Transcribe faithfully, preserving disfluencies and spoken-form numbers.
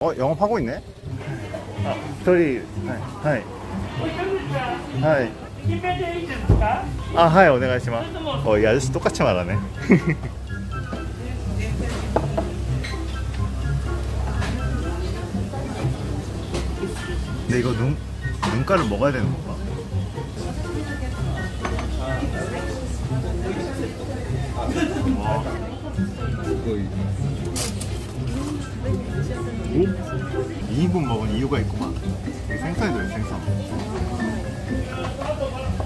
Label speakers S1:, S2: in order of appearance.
S1: 어, 영업하고 있네? 아, 저희, 하이, 하이. 아, 하이, 오네가이시마. 어, 이 아저씨 똑같이 말하네. 근데 이거 눈, 눈가를 먹어야 되는 건가? 와. 거의. 이 인분 먹은 이유가 있구만. 생선이 들어요, 생선.